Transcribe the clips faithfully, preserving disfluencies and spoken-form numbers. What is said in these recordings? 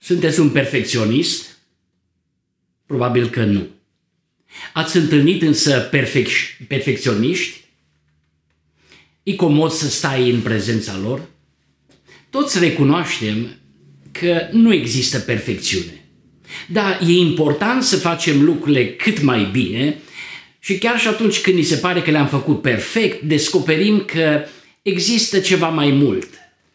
Sunteți un perfecționist? Probabil că nu. Ați întâlnit însă perfec- perfecționiști? E comod să stai în prezența lor? Toți recunoaștem că nu există perfecțiune. Dar e important să facem lucrurile cât mai bine și chiar și atunci când ni se pare că le-am făcut perfect, descoperim că există ceva mai mult.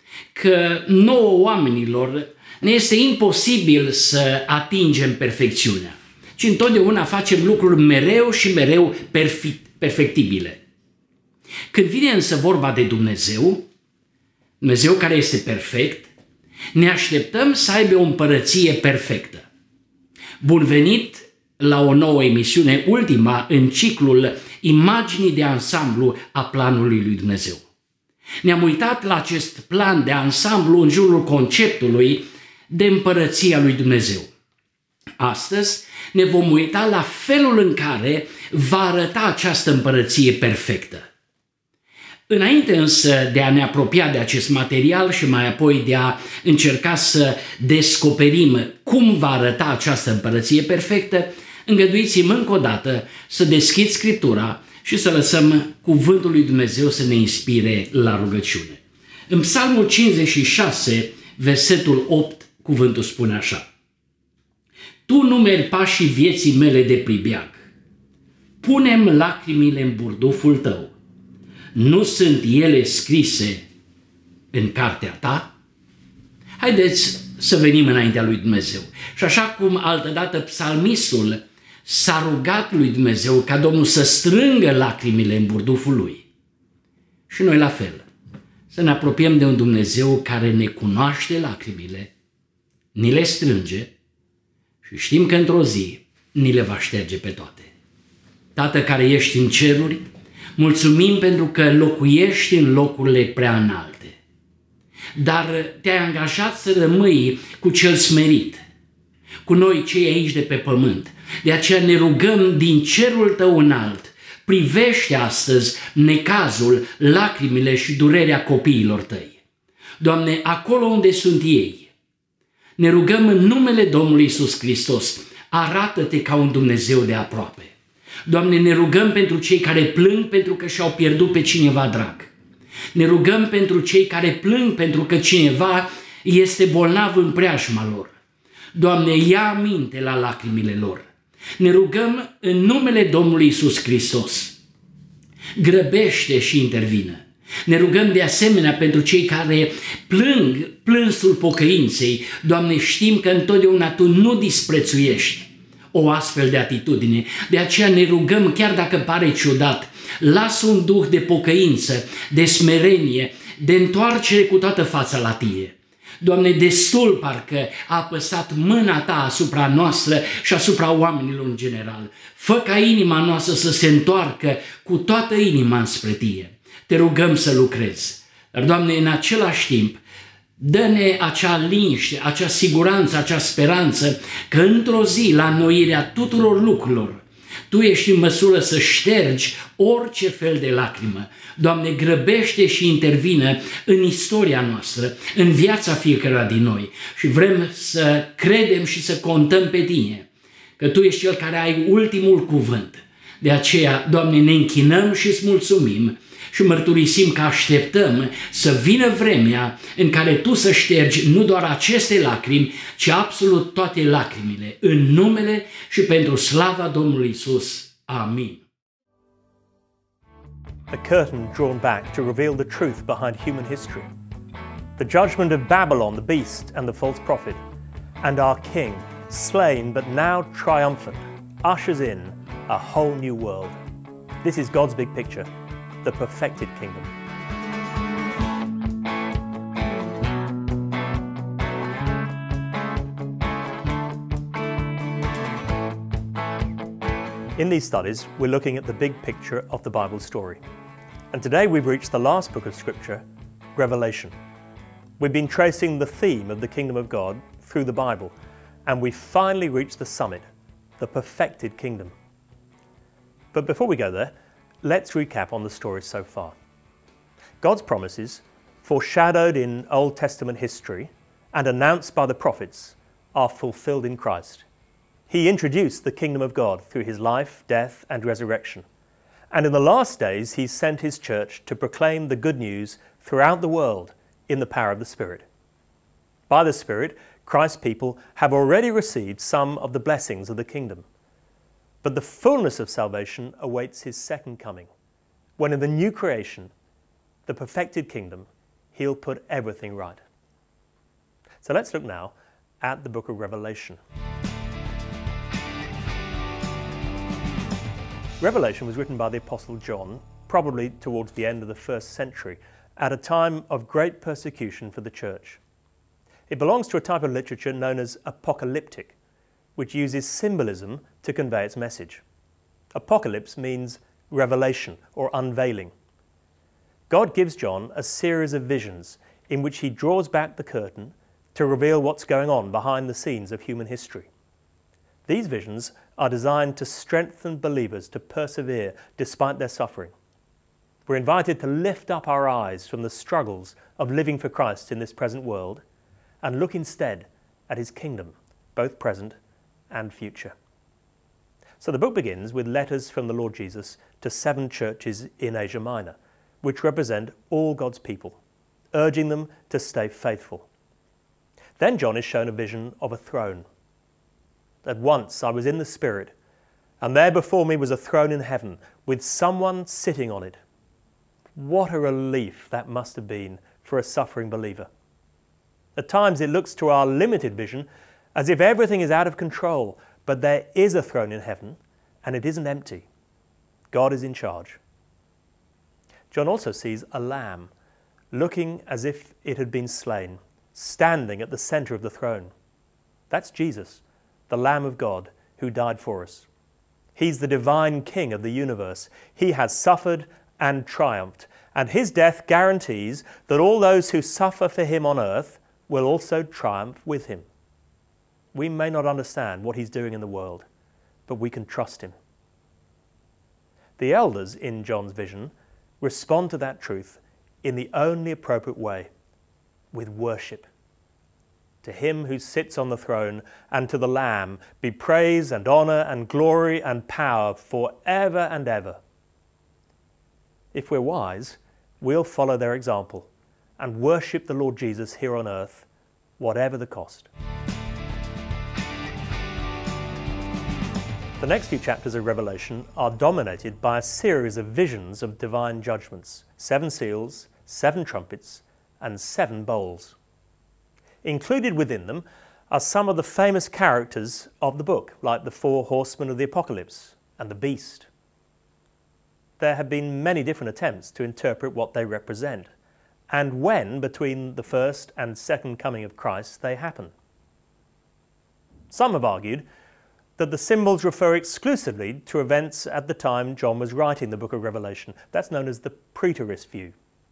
Că nouă oamenilor ne este imposibil să atingem perfecțiunea, ci întotdeauna facem lucruri mereu și mereu perfectibile. Când vine însă vorba de Dumnezeu, Dumnezeu care este perfect, ne așteptăm să aibă o împărăție perfectă. Bun venit la o nouă emisiune, ultima în ciclul imaginii de ansamblu a planului lui Dumnezeu. Ne-am uitat la acest plan de ansamblu în jurul conceptului de împărăția lui Dumnezeu. Astăzi ne vom uita la felul în care va arăta această împărăție perfectă. Înainte însă de a ne apropia de acest material și mai apoi de a încerca să descoperim cum va arăta această împărăție perfectă, îngăduiți-mi încă o dată să deschid Scriptura și să lăsăm cuvântul lui Dumnezeu să ne inspire la rugăciune. În Psalmul cincizeci și șase, versetul opt, cuvântul spune așa: Tu numeri pașii vieții mele de pribeag, pune-mi lacrimile în burduful tău. Nu sunt ele scrise în cartea ta? Haideți să venim înaintea lui Dumnezeu. Și așa cum altădată psalmistul s-a rugat lui Dumnezeu ca Domnul să strângă lacrimile în burduful lui, și noi la fel, să ne apropiem de un Dumnezeu care ne cunoaște lacrimile, ni le strânge și știm că într-o zi ni le va șterge pe toate. Tată care ești în ceruri, mulțumim pentru că locuiești în locurile prea înalte, dar te-ai angajat să rămâi cu cel smerit, cu noi cei aici de pe pământ. De aceea ne rugăm din cerul tău înalt, privește astăzi necazul, lacrimile și durerea copiilor tăi. Doamne, acolo unde sunt ei, ne rugăm în numele Domnului Iisus Hristos, arată-te ca un Dumnezeu de aproape. Doamne, ne rugăm pentru cei care plâng pentru că și-au pierdut pe cineva drag. Ne rugăm pentru cei care plâng pentru că cineva este bolnav în preajma lor. Doamne, ia aminte la lacrimile lor. Ne rugăm în numele Domnului Iisus Hristos. Grăbește și intervină. Ne rugăm de asemenea pentru cei care plâng plânsul pocăinței. Doamne, știm că întotdeauna Tu nu disprețuiești o astfel de atitudine. De aceea ne rugăm, chiar dacă pare ciudat, lasă un duh de pocăință, de smerenie, de întoarcere cu toată fața la Tine. Doamne, destul parcă a apăsat mâna Ta asupra noastră și asupra oamenilor în general. Fă ca inima noastră să se întoarcă cu toată inima înspre Tine. Te rugăm să lucrezi. Dar, Doamne, în același timp, dă-ne acea liniște, acea siguranță, acea speranță că într-o zi, la înnoirea tuturor lucrurilor, Tu ești în măsură să ștergi orice fel de lacrimă. Doamne, grăbește și intervină în istoria noastră, în viața fiecăruia din noi. Și vrem să credem și să contăm pe Tine, că Tu ești Cel care ai ultimul cuvânt. De aceea, Doamne, ne închinăm și îți mulțumim și mărturisim că așteptăm să vină vremea în care Tu să ștergi nu doar aceste lacrimi, ci absolut toate lacrimile, în numele și pentru slava Domnului Iisus. Amin. A curtain drawn back to reveal the truth behind human history. The judgment of Babylon, the beast and the false prophet, and our king, slain but now triumphant, ushers in a whole new world. This is God's big picture, the perfected kingdom. In these studies, we're looking at the big picture of the Bible story. And today we've reached the last book of Scripture, Revelation. We've been tracing the theme of the kingdom of God through the Bible, and we've finally reached the summit, the perfected kingdom. But before we go there, let's recap on the story so far. God's promises, foreshadowed in Old Testament history and announced by the prophets, are fulfilled in Christ. He introduced the kingdom of God through his life, death, and resurrection. And in the last days, he sent his church to proclaim the good news throughout the world in the power of the Spirit. By the Spirit, Christ's people have already received some of the blessings of the kingdom. But the fullness of salvation awaits his second coming, when in the new creation, the perfected kingdom, he'll put everything right. So let's look now at the book of Revelation. Revelation was written by the Apostle John, probably towards the end of the first century, at a time of great persecution for the church. It belongs to a type of literature known as apocalyptic, which uses symbolism to convey its message. Apocalypse means revelation or unveiling. God gives John a series of visions in which he draws back the curtain to reveal what's going on behind the scenes of human history. These visions are designed to strengthen believers to persevere despite their suffering. We're invited to lift up our eyes from the struggles of living for Christ in this present world and look instead at his kingdom, both present and future. So the book begins with letters from the Lord Jesus to seven churches in Asia Minor, which represent all God's people, urging them to stay faithful. Then John is shown a vision of a throne. At once I was in the Spirit, and there before me was a throne in heaven, with someone sitting on it. What a relief that must have been for a suffering believer. At times it looks to our limited vision as if everything is out of control, but there is a throne in heaven, and it isn't empty. God is in charge. John also sees a lamb, looking as if it had been slain, standing at the center of the throne. That's Jesus, the Lamb of God, who died for us. He's the divine King of the universe. He has suffered and triumphed, and his death guarantees that all those who suffer for him on earth will also triumph with him. We may not understand what he's doing in the world, but we can trust him. The elders in John's vision respond to that truth in the only appropriate way, with worship. To him who sits on the throne and to the Lamb be praise and honor and glory and power forever and ever. If we're wise, we'll follow their example and worship the Lord Jesus here on earth, whatever the cost. The next few chapters of Revelation are dominated by a series of visions of divine judgments, seven seals, seven trumpets, and seven bowls. Included within them are some of the famous characters of the book, like the four horsemen of the Apocalypse and the beast. There have been many different attempts to interpret what they represent, and when between the first and second coming of Christ they happen. Some have argued that the symbols refer exclusively to events at the time John was writing the book of Revelation. That's known as the preterist view.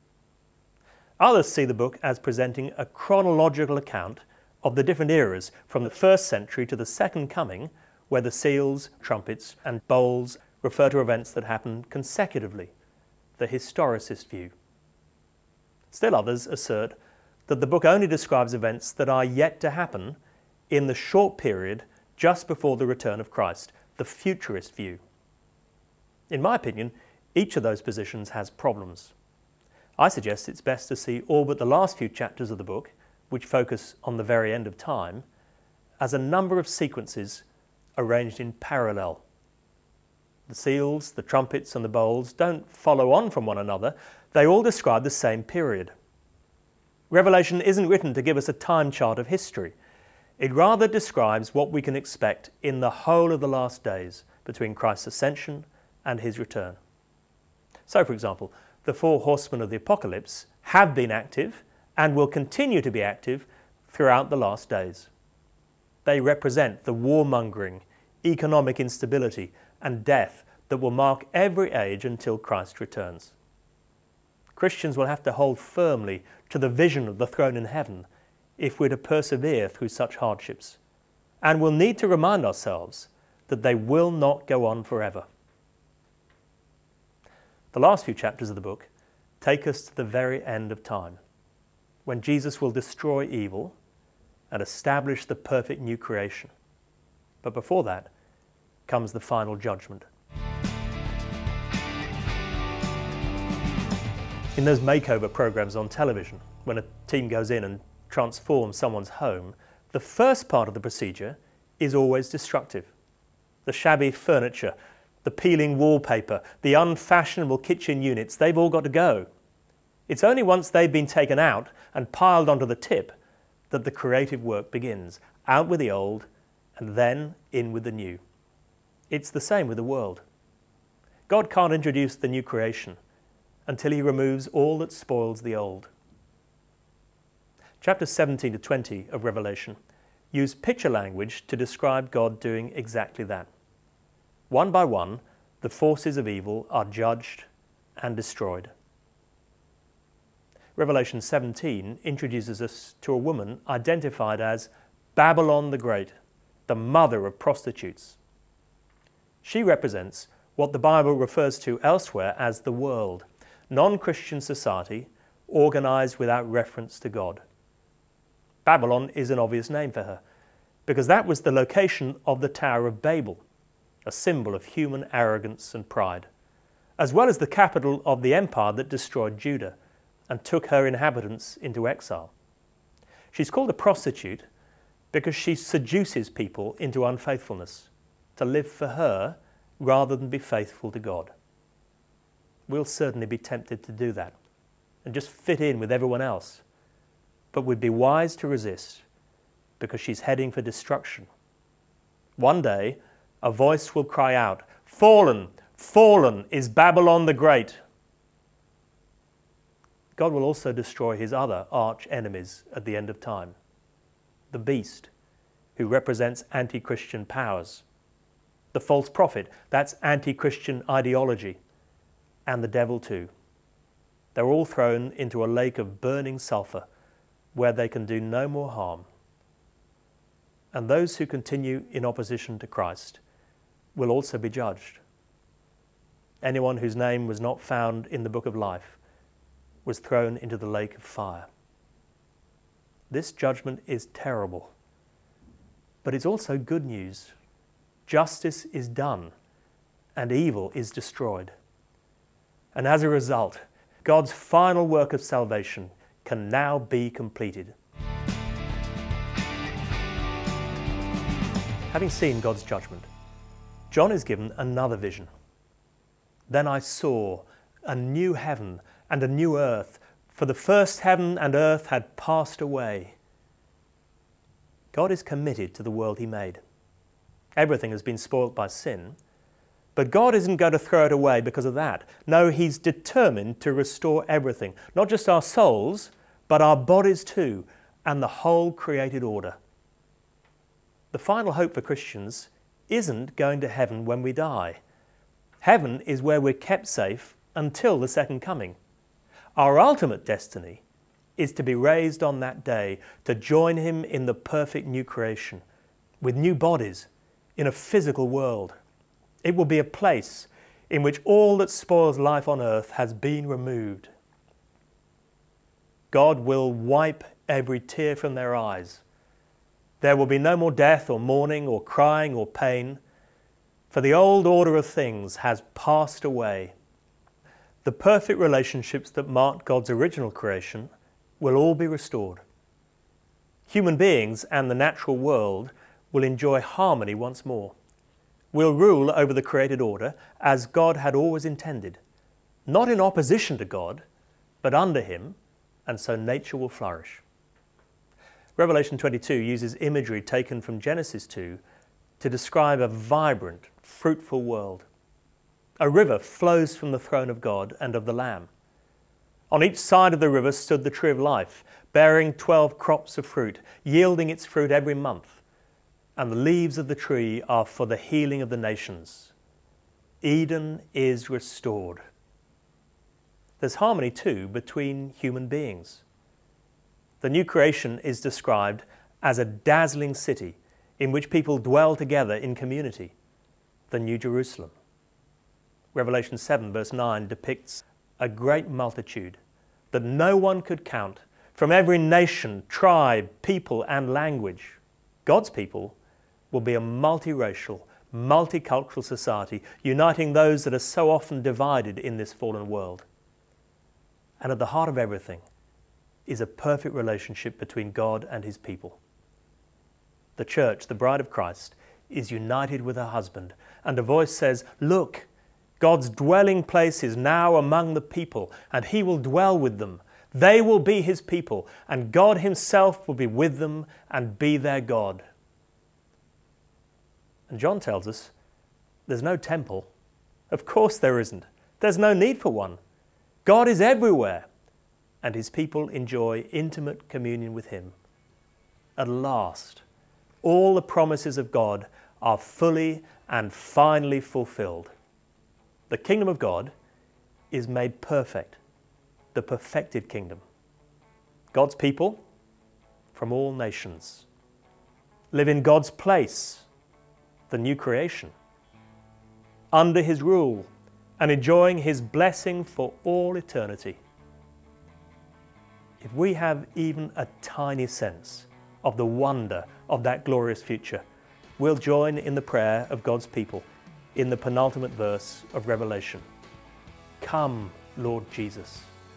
Others see the book as presenting a chronological account of the different eras from the first century to the second coming, where the seals, trumpets, and bowls refer to events that happen consecutively, the historicist view. Still others assert that the book only describes events that are yet to happen in the short period just before the return of Christ, the futurist view. In my opinion, each of those positions has problems. I suggest it's best to see all but the last few chapters of the book, which focus on the very end of time, as a number of sequences arranged in parallel. The seals, the trumpets, and the bowls don't follow on from one another. They all describe the same period. Revelation isn't written to give us a time chart of history. It rather describes what we can expect in the whole of the last days between Christ's ascension and his return. So, for example, the four horsemen of the Apocalypse have been active and will continue to be active throughout the last days. They represent the warmongering, economic instability, and death that will mark every age until Christ returns. Christians will have to hold firmly to the vision of the throne in heaven if we're to persevere through such hardships, and we'll need to remind ourselves that they will not go on forever. The last few chapters of the book take us to the very end of time, when Jesus will destroy evil and establish the perfect new creation. But before that comes the final judgment. In those makeover programs on television, when a team goes in and transforms someone's home, the first part of the procedure is always destructive. The shabby furniture, the peeling wallpaper, the unfashionable kitchen units, they've all got to go. It's only once they've been taken out and piled onto the tip that the creative work begins. Out with the old and then in with the new. It's the same with the world. God can't introduce the new creation until he removes all that spoils the old. Chapters seventeen to twenty of Revelation use picture language to describe God doing exactly that. One by one, the forces of evil are judged and destroyed. Revelation seventeen introduces us to a woman identified as Babylon the Great, the mother of prostitutes. She represents what the Bible refers to elsewhere as the world, non-Christian society organized without reference to God. Babylon is an obvious name for her, because that was the location of the Tower of Babel, a symbol of human arrogance and pride, as well as the capital of the empire that destroyed Judah and took her inhabitants into exile. She's called a prostitute because she seduces people into unfaithfulness, to live for her rather than be faithful to God. We'll certainly be tempted to do that and just fit in with everyone else, but we'd be wise to resist because she's heading for destruction. One day, a voice will cry out, "Fallen, fallen is Babylon the Great." God will also destroy his other arch enemies at the end of time. The beast, who represents anti-Christian powers. The false prophet, that's anti-Christian ideology. And the devil too. They're all thrown into a lake of burning sulfur where they can do no more harm. And those who continue in opposition to Christ will also be judged. Anyone whose name was not found in the book of life was thrown into the lake of fire. This judgment is terrible, but it's also good news. Justice is done and evil is destroyed. And as a result, God's final work of salvation can now be completed. Having seen God's judgment, John is given another vision. Then I saw a new heaven and a new earth, for the first heaven and earth had passed away. God is committed to the world he made. Everything has been spoilt by sin, but God isn't going to throw it away because of that. No, he's determined to restore everything, not just our souls, but our bodies too, and the whole created order. The final hope for Christians isn't going to heaven when we die. Heaven is where we're kept safe until the second coming. Our ultimate destiny is to be raised on that day to join him in the perfect new creation, with new bodies in a physical world. It will be a place in which all that spoils life on earth has been removed. God will wipe every tear from their eyes. There will be no more death or mourning or crying or pain, for the old order of things has passed away. The perfect relationships that marked God's original creation will all be restored. Human beings and the natural world will enjoy harmony once more. We'll rule over the created order as God had always intended, not in opposition to God, but under him, and so nature will flourish. Revelation twenty-two uses imagery taken from Genesis two to describe a vibrant, fruitful world. A river flows from the throne of God and of the Lamb. On each side of the river stood the tree of life, bearing twelve crops of fruit, yielding its fruit every month. And the leaves of the tree are for the healing of the nations. Eden is restored. There's harmony too between human beings. The new creation is described as a dazzling city in which people dwell together in community, the New Jerusalem. Revelation seven verse nine depicts a great multitude that no one could count from every nation, tribe, people and language. God's people will be a multiracial, multicultural society, uniting those that are so often divided in this fallen world. And at the heart of everything is a perfect relationship between God and his people. The church, the bride of Christ, is united with her husband, and a voice says, "Look, God's dwelling place is now among the people, and he will dwell with them. They will be his people, and God himself will be with them and be their God." And John tells us there's no temple. Of course there isn't. There's no need for one. God is everywhere, and his people enjoy intimate communion with him. At last, all the promises of God are fully and finally fulfilled. The kingdom of God is made perfect, the perfected kingdom. God's people from all nations live in God's place, the new creation, under his rule and enjoying his blessing for all eternity. If we have even a tiny sense of the wonder of that glorious future, we'll join in the prayer of God's people in the penultimate verse of Revelation. Come, Lord Jesus.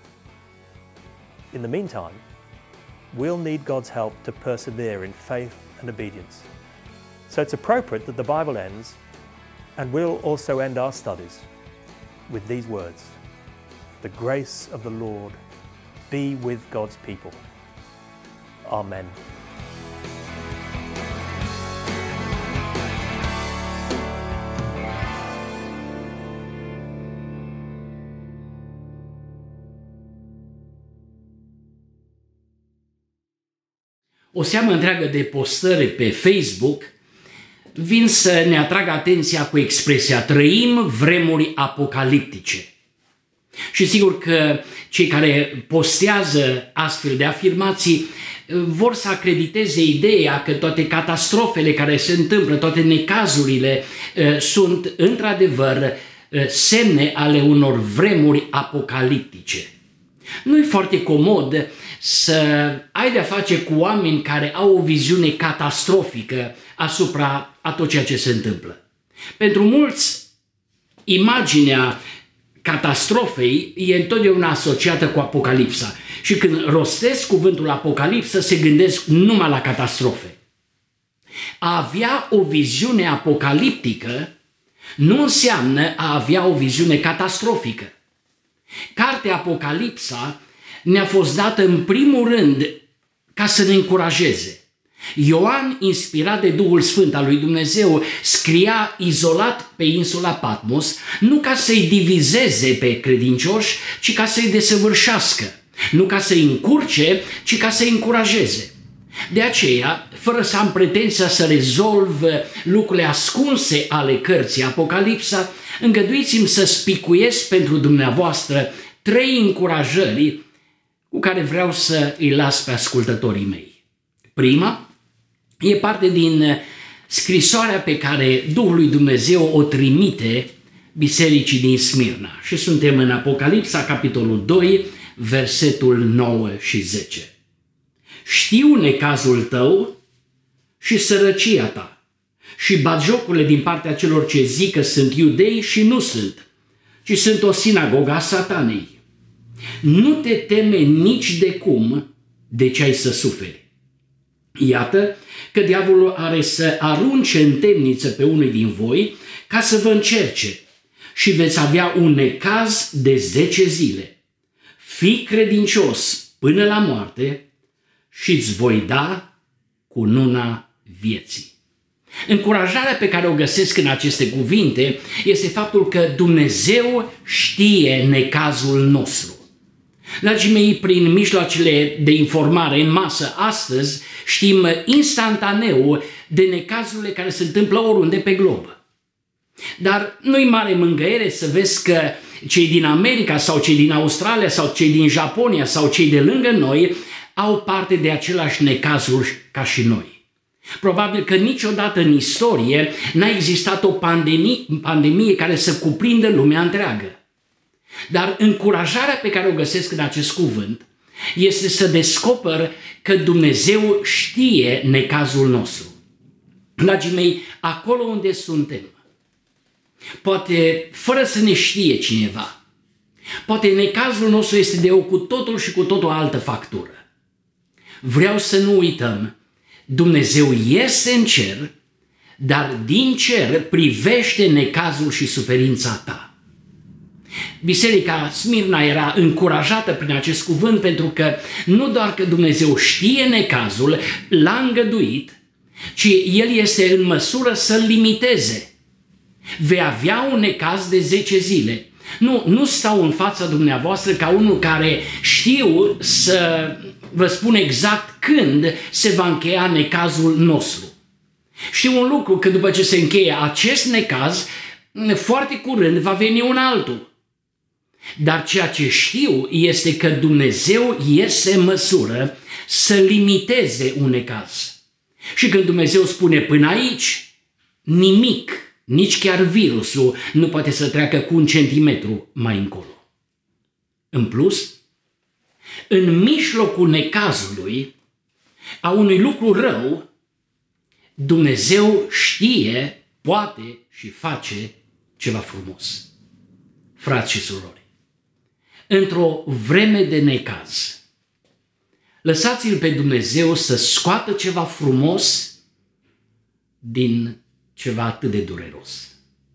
In the meantime, we'll need God's help to persevere in faith and obedience. So it's appropriate that the Bible ends, and we'll also end our studies with these words: "The grace of the Lord be with God's people." Amen. O seamă întreagă de postări pe Facebook vin să ne atragă atenția cu expresia "trăim vremuri apocaliptice". Și sigur că cei care postează astfel de afirmații vor să acrediteze ideea că toate catastrofele care se întâmplă, toate necazurile sunt într-adevăr semne ale unor vremuri apocaliptice. Nu e foarte comod să ai de-a face cu oameni care au o viziune catastrofică asupra a tot ceea ce se întâmplă. Pentru mulți, imaginea catastrofei e întotdeauna asociată cu apocalipsa și când rostesc cuvântul apocalipsă se gândesc numai la catastrofe. A avea o viziune apocaliptică nu înseamnă a avea o viziune catastrofică. Cartea Apocalipsa ne-a fost dată în primul rând ca să ne încurajeze. Ioan, inspirat de Duhul Sfânt al lui Dumnezeu, scria izolat pe insula Patmos, nu ca să-i divizeze pe credincioși, ci ca să-i desăvârșească, nu ca să-i încurce, ci ca să-i încurajeze. De aceea, fără să am pretenția să rezolv lucrurile ascunse ale cărții Apocalipsa, îngăduiți-mi să spicuiesc pentru dumneavoastră trei încurajări cu care vreau să îi las pe ascultătorii mei. Prima e parte din scrisoarea pe care Duhul lui Dumnezeu o trimite bisericii din Smirna. Și suntem în Apocalipsa, capitolul doi, versetul nouă și zece. Știu necazul tău și sărăcia ta și batjocurile din partea celor ce zic că sunt iudei și nu sunt, ci sunt o sinagogă a Satanei. Nu te teme nici de cum de ce ai să suferi. Iată că diavolul are să arunce în temniță pe unul din voi ca să vă încerce și veți avea un necaz de zece zile. Fii credincios până la moarte și îți voi da cununa vieții. Încurajarea pe care o găsesc în aceste cuvinte este faptul că Dumnezeu știe necazul nostru. Dragii mei, prin mijloacele de informare în masă astăzi știm instantaneu de necazurile care se întâmplă oriunde pe glob. Dar nu-i mare mângâiere să vezi că cei din America sau cei din Australia sau cei din Japonia sau cei de lângă noi au parte de același necazuri ca și noi. Probabil că niciodată în istorie n-a existat o pandemie, pandemie care să cuprindă lumea întreagă. Dar încurajarea pe care o găsesc în acest cuvânt este să descoper că Dumnezeu știe necazul nostru. Dragii mei, acolo unde suntem, poate fără să ne știe cineva, poate necazul nostru este de o cu totul și cu totul altă factură. Vreau să nu uităm, Dumnezeu este în cer, dar din cer privește necazul și suferința ta. Biserica Smirna era încurajată prin acest cuvânt pentru că nu doar că Dumnezeu știe necazul, l-a îngăduit, ci El este în măsură să-l limiteze. Vei avea un necaz de zece zile. Nu, nu stau în fața dumneavoastră ca unul care știu să vă spun exact când se va încheia necazul nostru. Știu un lucru, că după ce se încheie acest necaz, foarte curând va veni un altul. Dar ceea ce știu este că Dumnezeu este în măsură să limiteze un necaz. Și când Dumnezeu spune până aici, nimic, nici chiar virusul, nu poate să treacă cu un centimetru mai încolo. În plus, în mijlocul necazului, a unui lucru rău, Dumnezeu știe, poate și face ceva frumos. Frați și surori, într-o vreme de necaz, lăsați-L pe Dumnezeu să scoată ceva frumos din ceva atât de dureros.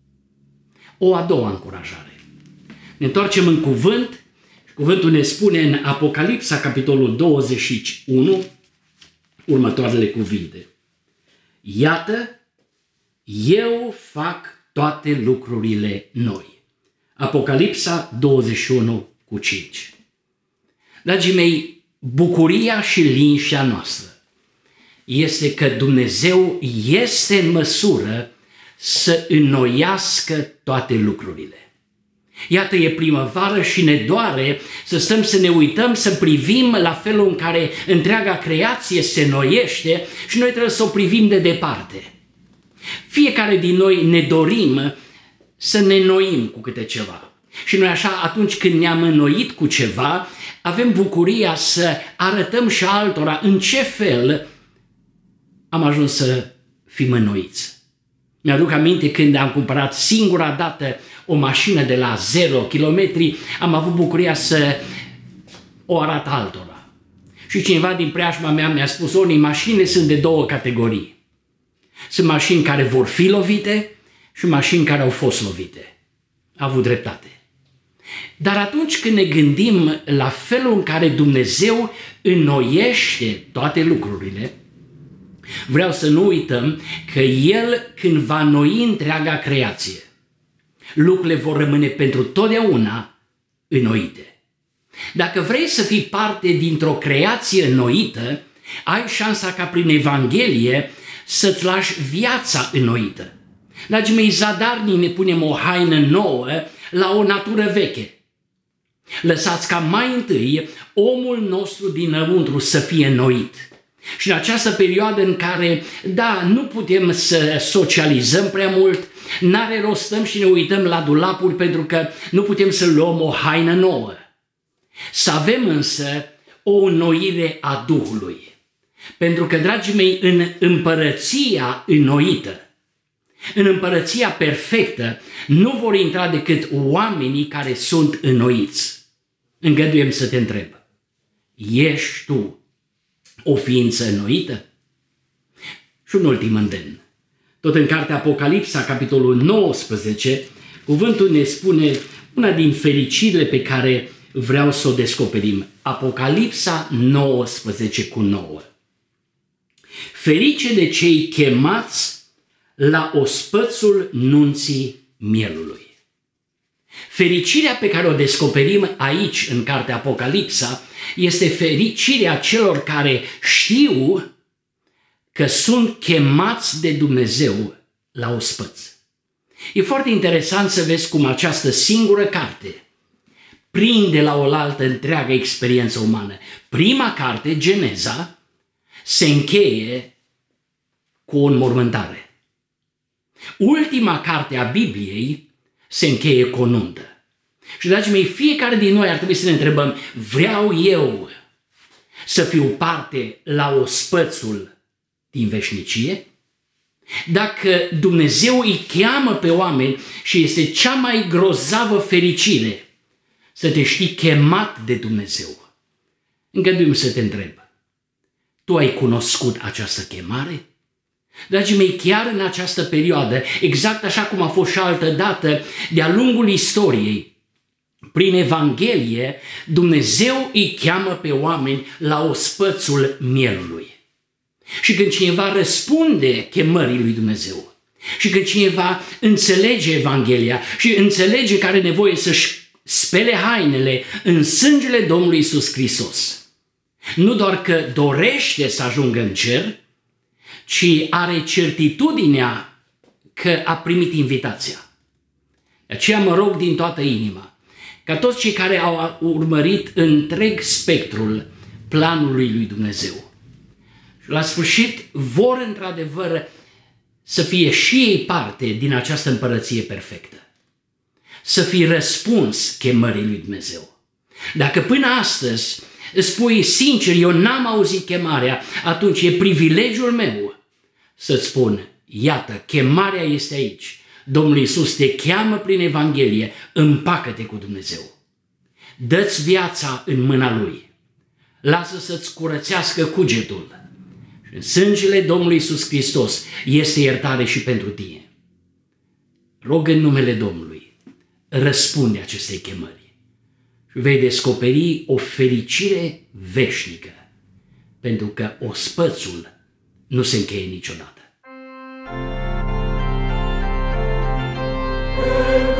O a doua încurajare. Ne întoarcem în cuvânt și cuvântul ne spune în Apocalipsa, capitolul douăzeci și unu, următoarele cuvinte. Iată, eu fac toate lucrurile noi. Apocalipsa douăzeci și unu cu cinci. Dragii mei, bucuria și liniștea noastră este că Dumnezeu este în măsură să înnoiască toate lucrurile. Iată, e primăvară și ne doare să stăm să ne uităm, să privim la felul în care întreaga creație se înnoiește și noi trebuie să o privim de departe. Fiecare din noi ne dorim să ne înnoim cu câte ceva. Și noi așa, atunci când ne-am înnoit cu ceva, avem bucuria să arătăm și altora în ce fel am ajuns să fim înnoiți. Mi-aduc aminte când am cumpărat singura dată o mașină de la zero kilometri, am avut bucuria să o arăt altora. Și cineva din preajma mea mi-a spus, Oni, mașinile sunt de două categorii. Sunt mașini care vor fi lovite și mașini care au fost lovite. A avut dreptate. Dar atunci când ne gândim la felul în care Dumnezeu înnoiește toate lucrurile, vreau să nu uităm că El, când va înnoi întreaga creație, lucrurile vor rămâne pentru totdeauna înnoite. Dacă vrei să fii parte dintr-o creație înnoită, ai șansa ca prin Evanghelie să-ți lași viața înnoită. Dragii mei, zadarnic ne punem o haină nouă la o natură veche. Lăsați ca mai întâi omul nostru dinăuntru să fie înnoit. Și în această perioadă în care, da, nu putem să socializăm prea mult, n-are rost stăm și ne uităm la dulapuri pentru că nu putem să luăm o haină nouă. Să avem însă o înnoire a Duhului. Pentru că, dragii mei, în împărăția înnoită, în împărăția perfectă, nu vor intra decât oamenii care sunt înnoiți. Îngăduiem să te întreb, ești tu o ființă înnoită? Și un ultim îndemn. Tot în cartea Apocalipsa, capitolul nouăsprezece, cuvântul ne spune una din fericirile pe care vreau să o descoperim. Apocalipsa nouăsprezece cu nouă. Ferice de cei chemați la ospățul nunții mielului. Fericirea pe care o descoperim aici în cartea Apocalipsa este fericirea celor care știu că sunt chemați de Dumnezeu la ospăț. E foarte interesant să vezi cum această singură carte prinde la oaltă întreaga experiență umană. Prima carte, Geneza, se încheie cu o înmormântare. Ultima carte a Bibliei se încheie cu o nuntă. Și, dragii mei, fiecare din noi ar trebui să ne întrebăm, vreau eu să fiu parte la ospățul din veșnicie, dacă Dumnezeu îi cheamă pe oameni și este cea mai grozavă fericire să te știi chemat de Dumnezeu, îngăduim să te întreb, tu ai cunoscut această chemare? Dragii mei, chiar în această perioadă, exact așa cum a fost și altă dată, de-a lungul istoriei, prin Evanghelie, Dumnezeu îi cheamă pe oameni la ospățul mielului. Și când cineva răspunde chemării lui Dumnezeu, și când cineva înțelege Evanghelia și înțelege că are nevoie să-și spele hainele în sângele Domnului Iisus Hristos, nu doar că dorește să ajungă în cer, ci are certitudinea că a primit invitația. De aceea mă rog din toată inima ca toți cei care au urmărit întreg spectrul planului lui Dumnezeu și la sfârșit vor într-adevăr să fie și ei parte din această împărăție perfectă, să fi răspuns chemării lui Dumnezeu. Dacă până astăzi îți spui sincer, eu n-am auzit chemarea, atunci e privilegiul meu să-ți spun, iată, chemarea este aici. Domnul Iisus te cheamă prin Evanghelie, împacă-te cu Dumnezeu. Dă-ți viața în mâna Lui. Lasă să-ți curățească cugetul. Și în sângele Domnului Iisus Hristos este iertare și pentru tine. Rog în numele Domnului, răspunde acestei chemări și vei descoperi o fericire veșnică, pentru că ospățul nu se încheie niciodată.